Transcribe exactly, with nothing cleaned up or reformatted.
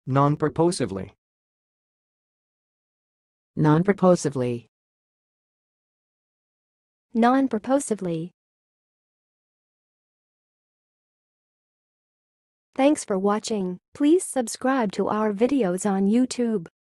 Non-purposively. Non-purposively. Non-purposively. Thanks for watching. Please subscribe to our videos on YouTube.